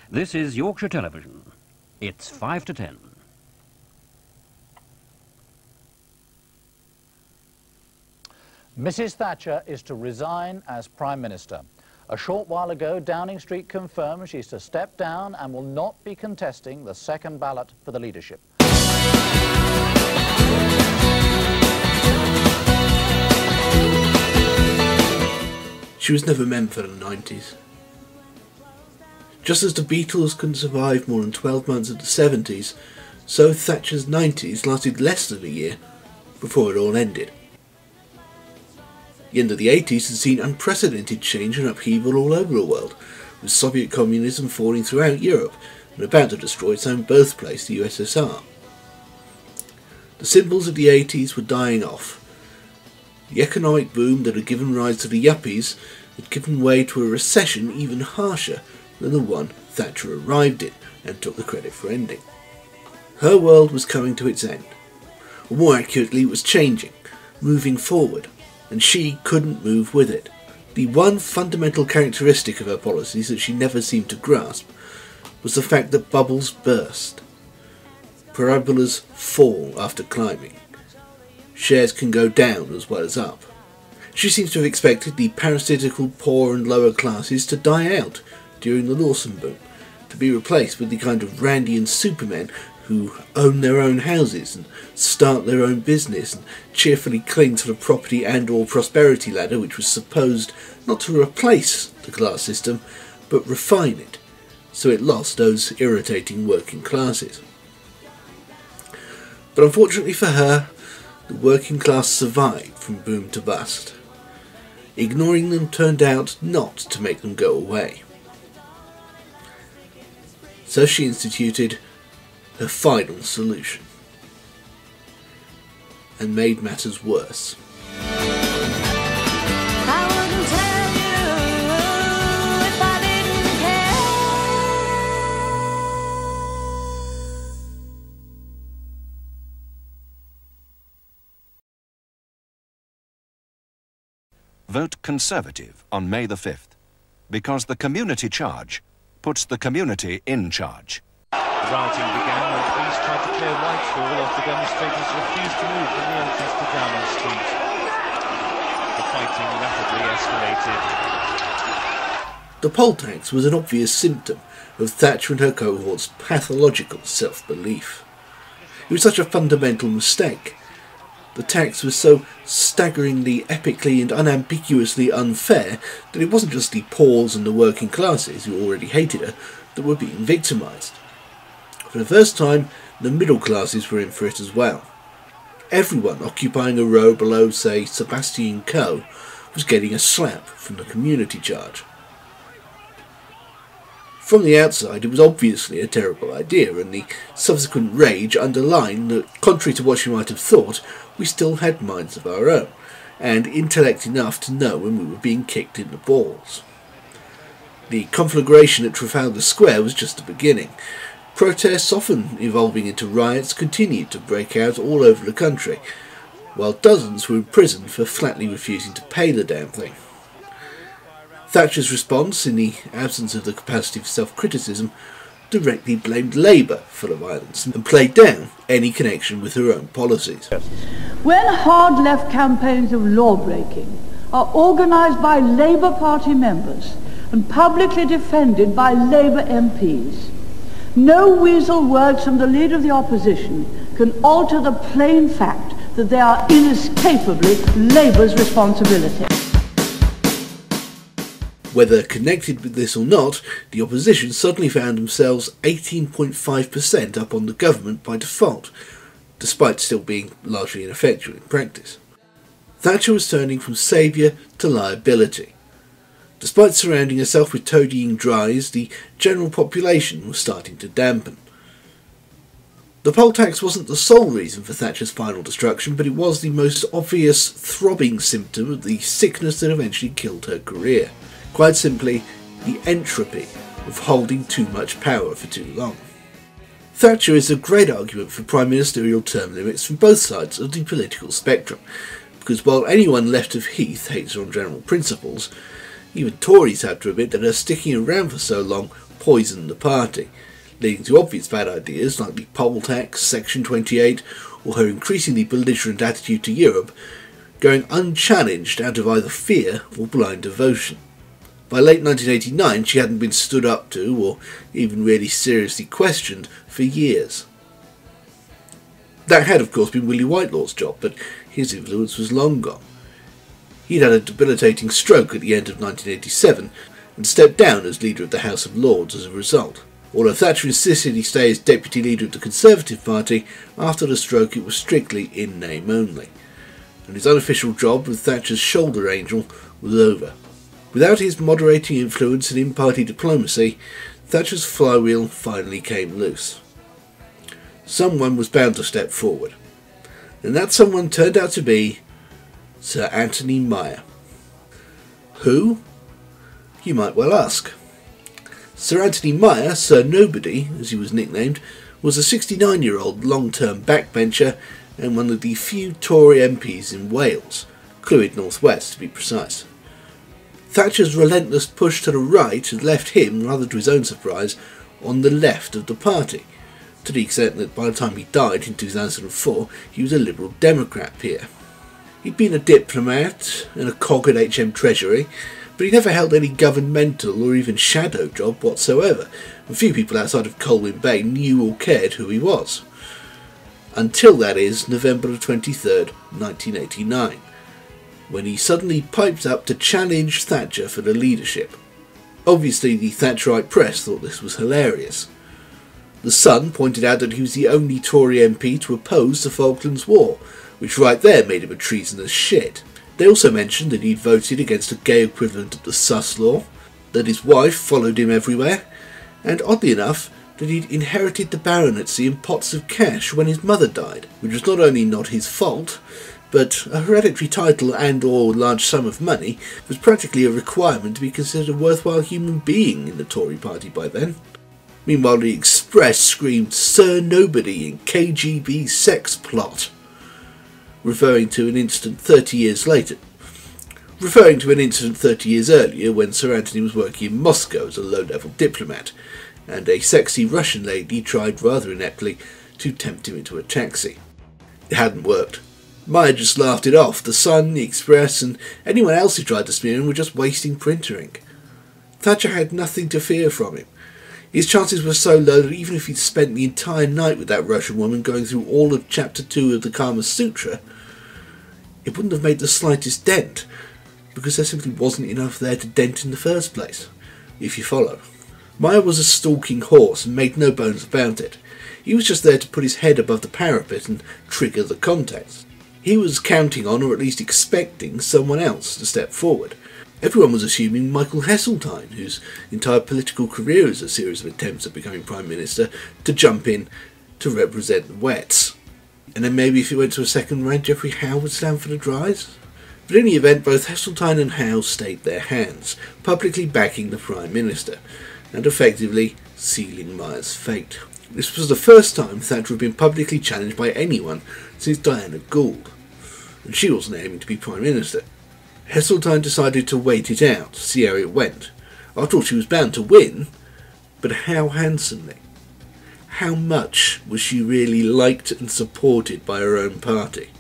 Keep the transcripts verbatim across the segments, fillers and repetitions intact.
This is Yorkshire Television. It's five to ten. Missus Thatcher is to resign as Prime Minister. A short while ago, Downing Street confirmed she's to step down and will not be contesting the second ballot for the leadership. She was never meant for the nineties. Just as the Beatles couldn't survive more than twelve months of the seventies, so Thatcher's nineties lasted less than a year before it all ended. The end of the eighties had seen unprecedented change and upheaval all over the world, with Soviet communism falling throughout Europe and about to destroy its own birthplace, the U S S R. The symbols of the eighties were dying off. The economic boom that had given rise to the yuppies had given way to a recession even harsher than the one Thatcher arrived in and took the credit for ending. Her world was coming to its end, or more accurately, it was changing, moving forward, and she couldn't move with it. The one fundamental characteristic of her policies that she never seemed to grasp was the fact that bubbles burst. Parabolas fall after climbing. Shares can go down as well as up. She seems to have expected the parasitical poor and lower classes to die out during the Lawson boom, to be replaced with the kind of Randian supermen who own their own houses and start their own business and cheerfully cling to the property and or prosperity ladder, which was supposed not to replace the class system but refine it, so it lost those irritating working classes. But unfortunately for her, the working class survived from boom to bust. Ignoring them turned out not to make them go away. So she instituted her final solution, and made matters worse. I wouldn't tell you if I didn't care. Vote Conservative on May the fifth, because the community charge puts the community in charge. The rioting began when police tried to clear Whitehall after demonstrators refused to move from the entrance to Downing Street. The fighting rapidly escalated. The poll tax was an obvious symptom of Thatcher and her cohort's pathological self-belief. It was such a fundamental mistake. The tax was so staggeringly, epically and unambiguously unfair that it wasn't just the poors and the working classes, who already hated her, that were being victimised. For the first time, the middle classes were in for it as well. Everyone occupying a row below, say, Sebastian Coe, was getting a slap from the community charge. From the outside, it was obviously a terrible idea, and the subsequent rage underlined that, contrary to what she might have thought, we still had minds of our own, and intellect enough to know when we were being kicked in the balls. The conflagration at Trafalgar Square was just the beginning. Protests, often evolving into riots, continued to break out all over the country, while dozens were imprisoned for flatly refusing to pay the damn thing. Thatcher's response, in the absence of the capacity for self-criticism, directly blamed Labour for the violence and played down any connection with her own policies. When hard left campaigns of law-breaking are organised by Labour Party members and publicly defended by Labour M Ps, no weasel words from the leader of the opposition can alter the plain fact that they are inescapably Labour's responsibility. Whether connected with this or not, the opposition suddenly found themselves eighteen point five percent up on the government by default, despite still being largely ineffectual in practice. Thatcher was turning from saviour to liability. Despite surrounding herself with toadying dries, the general population was starting to dampen. The poll tax wasn't the sole reason for Thatcher's final destruction, but it was the most obvious throbbing symptom of the sickness that eventually killed her career. Quite simply, the entropy of holding too much power for too long. Thatcher is a great argument for prime ministerial term limits from both sides of the political spectrum, because while anyone left of Heath hates her on general principles, Even Tories had to admit that her sticking around for so long poisoned the party, leading to obvious bad ideas like the poll tax, Section twenty-eight, or her increasingly belligerent attitude to Europe, going unchallenged out of either fear or blind devotion. By late nineteen eighty-nine she hadn't been stood up to, or even really seriously questioned, for years. That had of course been Willie Whitelaw's job, but his influence was long gone. He'd had a debilitating stroke at the end of nineteen eighty-seven, and stepped down as leader of the House of Lords as a result. Although Thatcher insisted he stay as deputy leader of the Conservative Party, after the stroke it was strictly in name only, and his unofficial job with Thatcher's shoulder angel was over. Without his moderating influence and in-party diplomacy, Thatcher's flywheel finally came loose. Someone was bound to step forward, and that someone turned out to be Sir Anthony Meyer. Who? You might well ask. Sir Anthony Meyer, Sir Nobody, as he was nicknamed, was a sixty-nine-year-old long-term backbencher and one of the few Tory M Ps in Wales, Clwyd North West to be precise. Thatcher's relentless push to the right had left him, rather to his own surprise, on the left of the party, to the extent that by the time he died in two thousand four he was a Liberal Democrat peer. He'd been a diplomat and a cog at H M Treasury, but he never held any governmental or even shadow job whatsoever, and few people outside of Colwyn Bay knew or cared who he was. Until, that is, November the twenty-third, nineteen eighty-nine, when he suddenly piped up to challenge Thatcher for the leadership. Obviously the Thatcherite press thought this was hilarious. The Sun pointed out that he was the only Tory M P to oppose the Falklands War, which right there made him a treasonous shit. They also mentioned that he'd voted against a gay equivalent of the Sus Law, that his wife followed him everywhere, and oddly enough, that he'd inherited the baronetcy in pots of cash when his mother died, which was not only not his fault, but a hereditary title and or large sum of money was practically a requirement to be considered a worthwhile human being in the Tory party by then. Meanwhile the Express screamed Sir Nobody in K G B sex plot, referring to an incident thirty years later, referring to an incident thirty years earlier when Sir Anthony was working in Moscow as a low-level diplomat, and a sexy Russian lady tried rather ineptly to tempt him into a taxi. It hadn't worked. Meyer just laughed it off. The Sun, the Express, and anyone else who tried to smear him were just wasting printer ink. Thatcher had nothing to fear from him. His chances were so low that even if he'd spent the entire night with that Russian woman going through all of Chapter two of the Kama Sutra, it wouldn't have made the slightest dent, because there simply wasn't enough there to dent in the first place, if you follow. Meyer was a stalking horse and made no bones about it. He was just there to put his head above the parapet and trigger the contest. He was counting on, or at least expecting, someone else to step forward. Everyone was assuming Michael Heseltine, whose entire political career is a series of attempts at becoming Prime Minister, to jump in to represent the wets. And then maybe if it went to a second round, Geoffrey Howe would stand for the dries. But in any event, both Heseltine and Howe stayed their hands, publicly backing the Prime Minister, and effectively sealing Meyer's fate. This was the first time Thatcher had been publicly challenged by anyone since Diana Gould, and she wasn't aiming to be Prime Minister. Heseltine decided to wait it out, see how it went. After all, she was bound to win, but how handsomely? How much was she really liked and supported by her own party?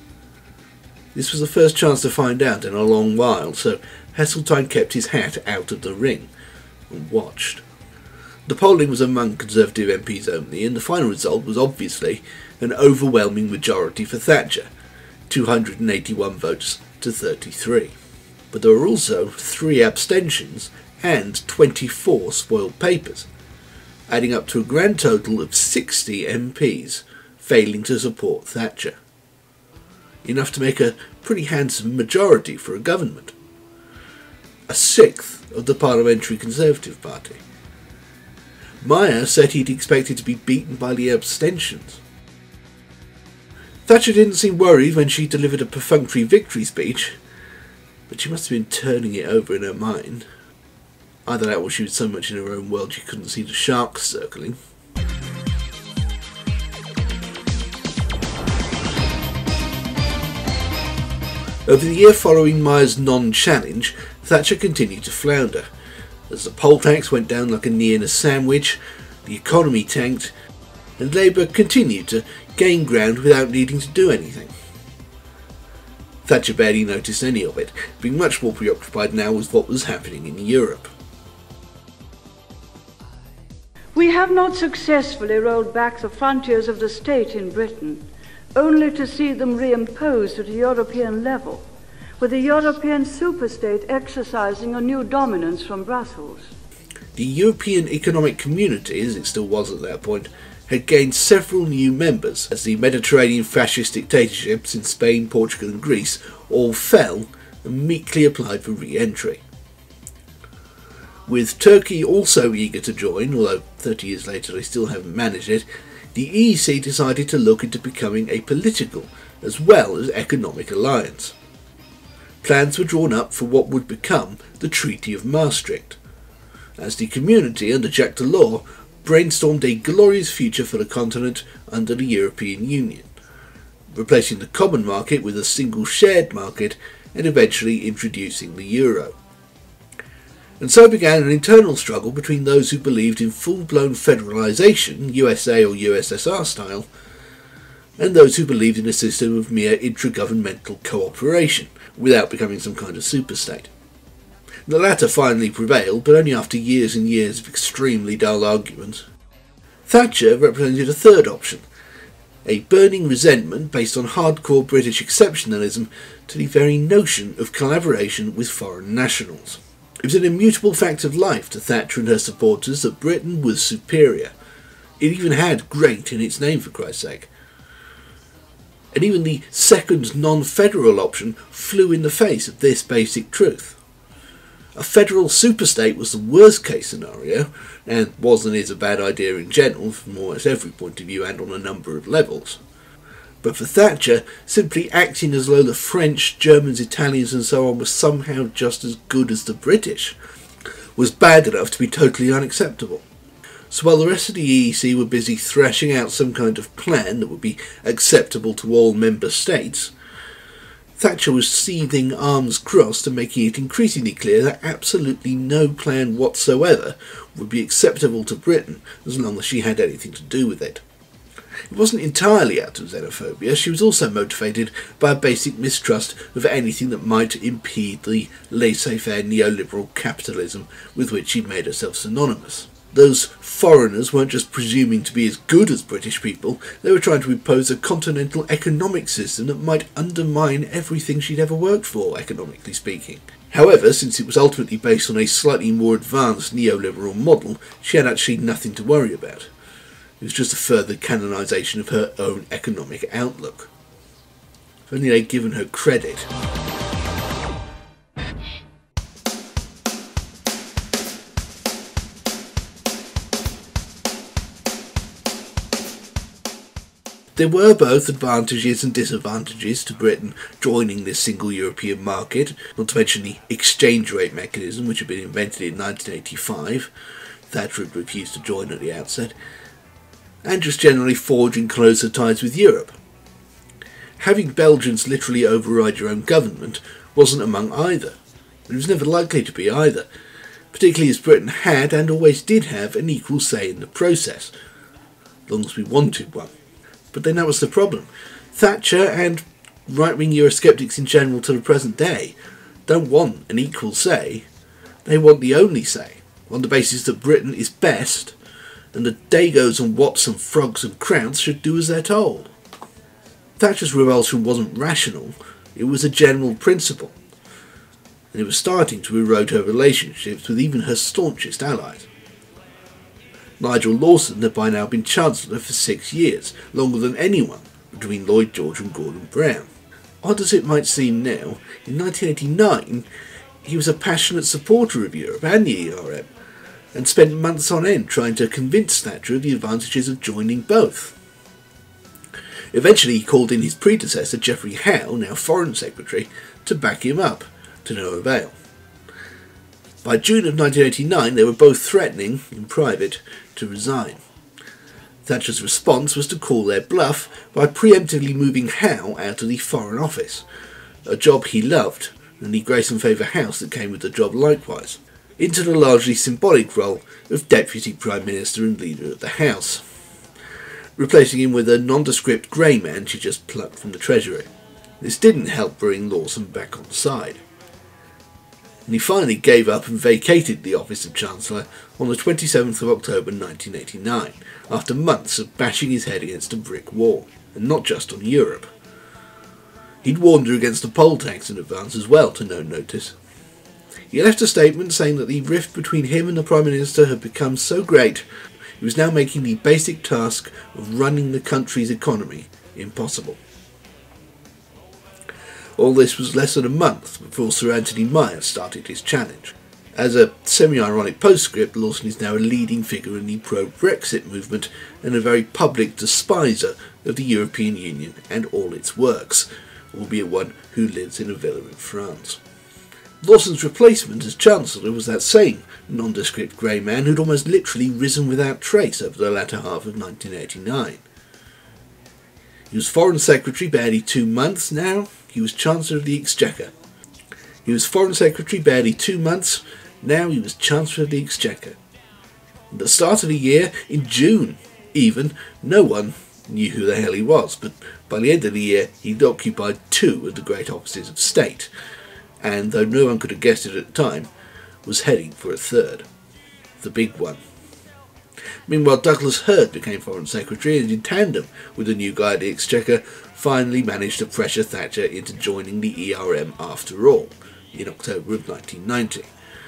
This was the first chance to find out in a long while, so Heseltine kept his hat out of the ring and watched. The polling was among Conservative M Ps only, and the final result was obviously an overwhelming majority for Thatcher, two hundred eighty-one votes to thirty-three. But there were also three abstentions and twenty-four spoiled papers, adding up to a grand total of sixty M Ps failing to support Thatcher. Enough to make a pretty handsome majority for a government. A sixth of the Parliamentary Conservative Party. Meyer said he'd expected to be beaten by the abstentions. Thatcher didn't seem worried when she delivered a perfunctory victory speech, but she must have been turning it over in her mind. Either that or she was so much in her own world she couldn't see the sharks circling. Over the year following Meyer's non-challenge, Thatcher continued to flounder. As the poll tax went down like a knee in a sandwich, the economy tanked, and Labour continued to gain ground without needing to do anything. Thatcher barely noticed any of it, being much more preoccupied now with what was happening in Europe. We have not successfully rolled back the frontiers of the state in Britain, only to see them reimposed at a European level, with the European superstate exercising a new dominance from Brussels. The European Economic Community, as it still was at that point, had gained several new members as the Mediterranean fascist dictatorships in Spain, Portugal and Greece all fell and meekly applied for re-entry. With Turkey also eager to join, although thirty years later they still haven't managed it, the E E C decided to look into becoming a political as well as economic alliance. Plans were drawn up for what would become the Treaty of Maastricht, as the community under Jacques Delors brainstormed a glorious future for the continent under the European Union, replacing the common market with a single shared market and eventually introducing the euro. And so began an internal struggle between those who believed in full-blown federalisation, U S A or U S S R style, and those who believed in a system of mere intragovernmental cooperation, without becoming some kind of superstate. The latter finally prevailed, but only after years and years of extremely dull arguments. Thatcher represented a third option, a burning resentment based on hardcore British exceptionalism to the very notion of collaboration with foreign nationals. It was an immutable fact of life to Thatcher and her supporters that Britain was superior. It even had great in its name, for Christ's sake. And even the second non-federal option flew in the face of this basic truth. A federal superstate was the worst case scenario, and was and is a bad idea in general from almost every point of view and on a number of levels. But for Thatcher, simply acting as though the French, Germans, Italians and so on were somehow just as good as the British was bad enough to be totally unacceptable. So while the rest of the E E C were busy thrashing out some kind of plan that would be acceptable to all member states, Thatcher was seething arms crossed and making it increasingly clear that absolutely no plan whatsoever would be acceptable to Britain as long as she had anything to do with it. It wasn't entirely out of xenophobia, she was also motivated by a basic mistrust of anything that might impede the laissez-faire neoliberal capitalism with which she'd made herself synonymous. Those foreigners weren't just presuming to be as good as British people, they were trying to impose a continental economic system that might undermine everything she'd ever worked for, economically speaking. However, since it was ultimately based on a slightly more advanced neoliberal model, she had actually nothing to worry about. It was just a further canonisation of her own economic outlook. If only they'd given her credit. There were both advantages and disadvantages to Britain joining this single European market, not to mention the exchange rate mechanism which had been invented in nineteen eighty-five. Thatcher had refused to join at the outset, and just generally forging closer ties with Europe. Having Belgians literally override your own government wasn't among either. It was never likely to be either, particularly as Britain had and always did have an equal say in the process, as long as we wanted one. But then that was the problem. Thatcher and right-wing Eurosceptics in general to the present day don't want an equal say, they want the only say, on the basis that Britain is best and the Dagos and Wops and Frogs and Krauts should do as they're told. Thatcher's revulsion wasn't rational, it was a general principle, and it was starting to erode her relationships with even her staunchest allies. Nigel Lawson had by now been Chancellor for six years, longer than anyone between Lloyd George and Gordon Brown. Odd as it might seem now, in nineteen eighty-nine he was a passionate supporter of Europe and the E R M, and spent months on end trying to convince Thatcher of the advantages of joining both. Eventually he called in his predecessor, Geoffrey Howe, now Foreign Secretary, to back him up, to no avail. By June of nineteen eighty-nine they were both threatening, in private, to resign. Thatcher's response was to call their bluff by preemptively moving Howe out of the Foreign Office, a job he loved and the grace and favour house that came with the job likewise, into the largely symbolic role of Deputy Prime Minister and Leader of the House, replacing him with a nondescript grey man she just plucked from the Treasury. This didn't help bring Lawson back on side, and he finally gave up and vacated the office of Chancellor on the twenty-seventh of October nineteen eighty-nine, after months of bashing his head against a brick wall, and not just on Europe. He'd warned her against the poll tax in advance as well, to no notice. He left a statement saying that the rift between him and the Prime Minister had become so great, he was now making the basic task of running the country's economy impossible. All this was less than a month before Sir Anthony Myers started his challenge. As a semi-ironic postscript, Lawson is now a leading figure in the pro-Brexit movement and a very public despiser of the European Union and all its works, albeit one who lives in a villa in France. Lawson's replacement as Chancellor was that same nondescript grey man who'd almost literally risen without trace over the latter half of nineteen eighty-nine. He was Foreign Secretary barely two months now. He was Chancellor of the Exchequer. He was Foreign Secretary barely two months. Now he was Chancellor of the Exchequer. At the start of the year, in June even, no one knew who the hell he was, but by the end of the year he'd occupied two of the great offices of state, and though no one could have guessed it at the time, was heading for a third. The big one. Meanwhile, Douglas Hurd became Foreign Secretary and, in tandem with the new guy at the Exchequer, finally managed to pressure Thatcher into joining the E R M after all, in October of nineteen ninety.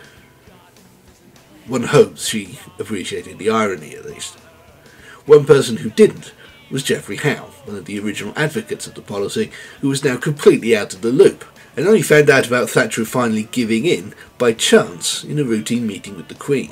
One hopes she appreciated the irony, at least. One person who didn't was Geoffrey Howe, one of the original advocates of the policy, who was now completely out of the loop, and only found out about Thatcher finally giving in by chance in a routine meeting with the Queen.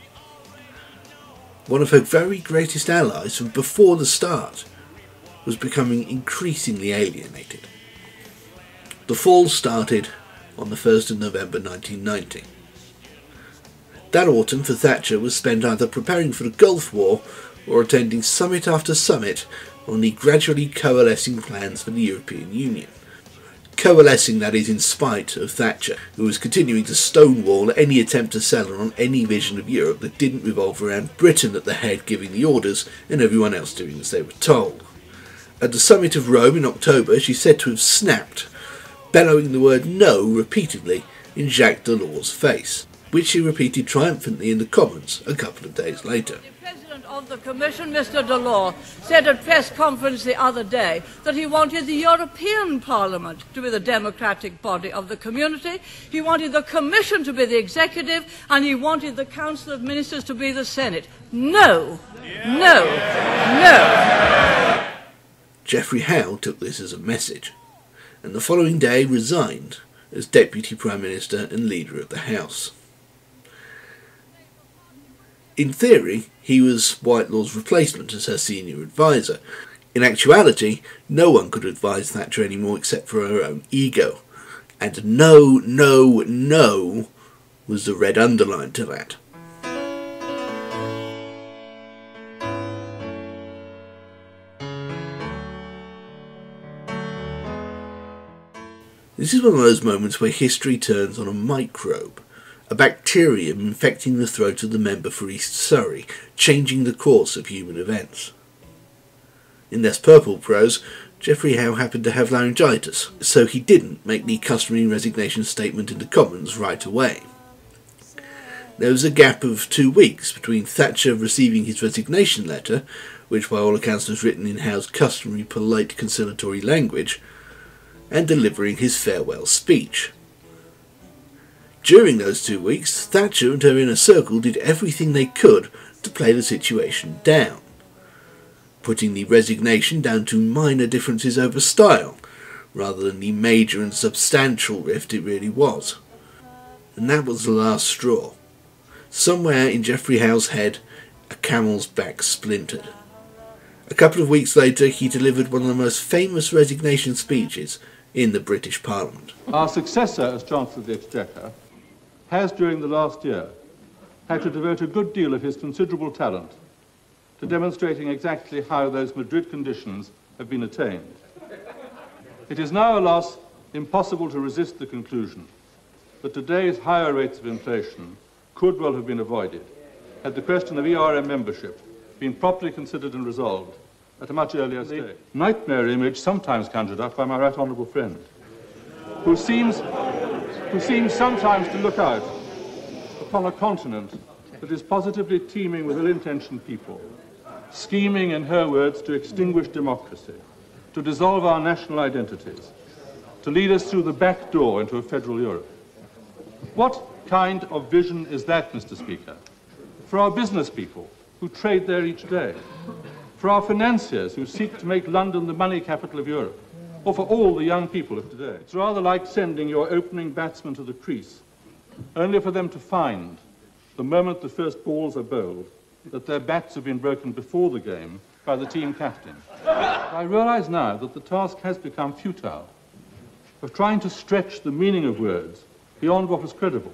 One of her very greatest allies from before the start was becoming increasingly alienated. The fall started on the first of November nineteen ninety. That autumn for Thatcher was spent either preparing for the Gulf War or attending summit after summit on the gradually coalescing plans for the European Union. Coalescing, that is, in spite of Thatcher, who was continuing to stonewall any attempt to sell her on any vision of Europe that didn't revolve around Britain at the head giving the orders and everyone else doing as they were told. At the summit of Rome in October, she's said to have snapped, bellowing the word no repeatedly in Jacques Delors' face, which she repeated triumphantly in the Commons a couple of days later. The President of the Commission, Mister Delors, said at press conference the other day that he wanted the European Parliament to be the democratic body of the community, he wanted the Commission to be the executive, and he wanted the Council of Ministers to be the Senate. No, no, no. Geoffrey Howe took this as a message, and the following day resigned as Deputy Prime Minister and Leader of the House. In theory, he was Whitelaw's replacement as her senior advisor. In actuality, no one could advise Thatcher anymore except for her own ego. And no, no, no was the red underline to that. This is one of those moments where history turns on a microbe. A bacterium infecting the throat of the member for East Surrey, changing the course of human events. In less purple prose, Geoffrey Howe happened to have laryngitis, so he didn't make the customary resignation statement in the Commons right away. There was a gap of two weeks between Thatcher receiving his resignation letter, which by all accounts was written in Howe's customary polite conciliatory language, and delivering his farewell speech. During those two weeks, Thatcher and her inner circle did everything they could to play the situation down, putting the resignation down to minor differences over style, rather than the major and substantial rift it really was. And that was the last straw. Somewhere in Geoffrey Howe's head, a camel's back splintered. A couple of weeks later, he delivered one of the most famous resignation speeches in the British Parliament. Our successor as Chancellor of the Exchequer has, during the last year, had to devote a good deal of his considerable talent to demonstrating exactly how those Madrid conditions have been attained. It is now, alas, impossible to resist the conclusion that today's higher rates of inflation could well have been avoided had the question of E R M membership been properly considered and resolved at a much earlier stage. The nightmare image sometimes conjured up by my right honourable friend, who seems, who seems sometimes to look out upon a continent that is positively teeming with ill-intentioned people, scheming, in her words, to extinguish democracy, to dissolve our national identities, to lead us through the back door into a federal Europe. What kind of vision is that, Mister Speaker, for our business people who trade there each day, for our financiers who seek to make London the money capital of Europe, or for all the young people of today? It's rather like sending your opening batsmen to the crease, only for them to find, the moment the first balls are bowled, that their bats have been broken before the game by the team captain. I realize now that the task has become futile, of trying to stretch the meaning of words beyond what was credible,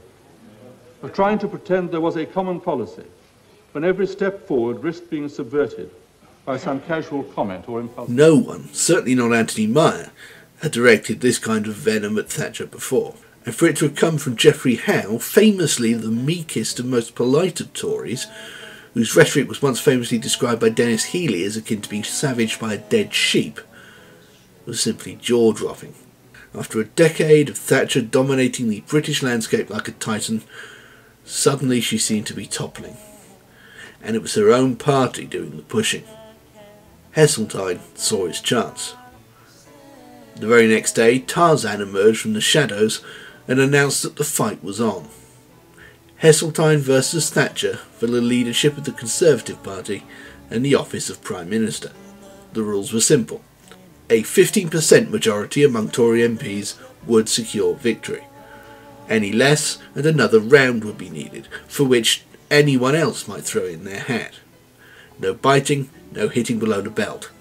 of trying to pretend there was a common policy when every step forward risked being subverted by some casual comment or impulse. No one, certainly not Anthony Meyer, had directed this kind of venom at Thatcher before, and for it to have come from Geoffrey Howe, famously the meekest and most polite of Tories, whose rhetoric was once famously described by Dennis Healey as akin to being savaged by a dead sheep, was simply jaw-dropping. After a decade of Thatcher dominating the British landscape like a titan, suddenly she seemed to be toppling, and it was her own party doing the pushing. Heseltine saw his chance. The very next day, Tarzan emerged from the shadows and announced that the fight was on. Heseltine versus Thatcher for the leadership of the Conservative Party and the office of Prime Minister. The rules were simple. A fifteen percent majority among Tory M Ps would secure victory. Any less and another round would be needed, for which anyone else might throw in their hat. No biting, no hitting below the belt.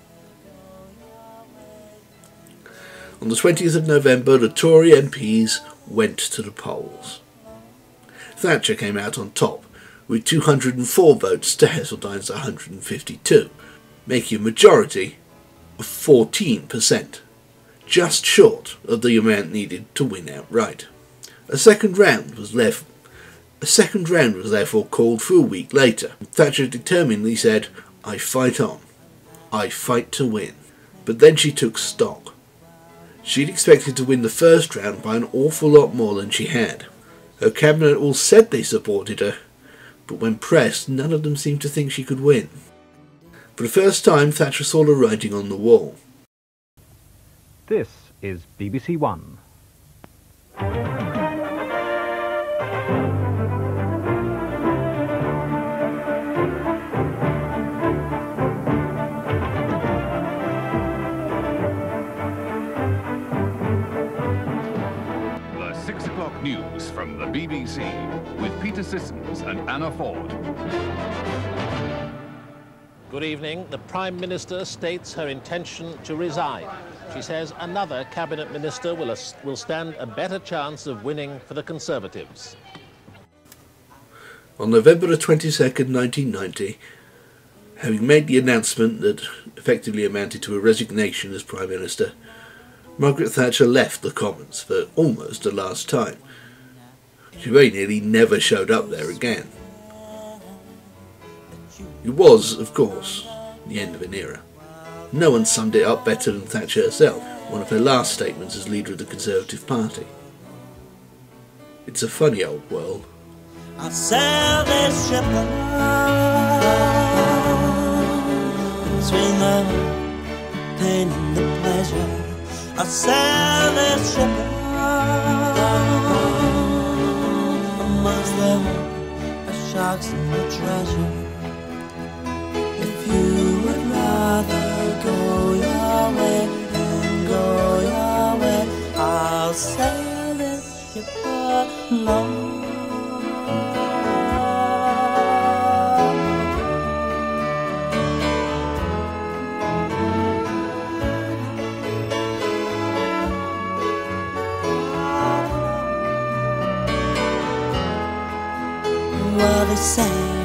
On the twentieth of November, the Tory M Ps went to the polls. Thatcher came out on top, with two hundred and four votes to Heseltine's one hundred and fifty-two, making a majority of fourteen percent, just short of the amount needed to win outright. A second round was left. A second round was therefore called for a week later. Thatcher determinedly said, "I fight on. I fight to win." But then she took stock. She'd expected to win the first round by an awful lot more than she had. Her cabinet all said they supported her, but when pressed, none of them seemed to think she could win. For the first time, Thatcher saw the writing on the wall. This is B B C One. Six o'clock news from the B B C with Peter Sissons and Anna Ford. Good evening. The Prime Minister states her intention to resign. She says another cabinet minister will, will stand a better chance of winning for the Conservatives. On November the twenty-second, nineteen ninety, having made the announcement that effectively amounted to a resignation as Prime Minister, Margaret Thatcher left the Commons for almost the last time. She very nearly never showed up there again. It was, of course, the end of an era. No one summed it up better than Thatcher herself, one of her last statements as leader of the Conservative Party. It's a funny old world. I'll sail this ship between the pain and the pleasure. I'll sail this ship amongst the, the sharks and the treasure. If you would rather go your way than go your way, I'll sail this ship alone. Well, they say